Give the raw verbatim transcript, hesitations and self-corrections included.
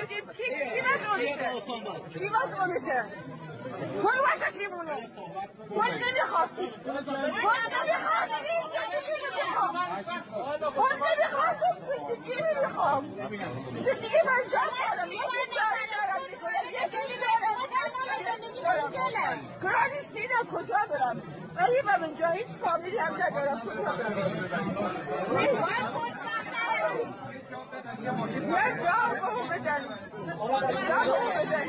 بگیم کی کی مسئولشه کی مسئولشه کل واسه چیمونه کل نمیخواستی کل نمیخواستی کل نمیخواستی کی نمیخوام زندگی من جان دارم یکی دارم دارم یکی دارم کرانی سینه کجا دارم غریبم اینجا هیچ فامیلی هم ندارم کجا دارم یه جا بهو بدن جا بهو بدن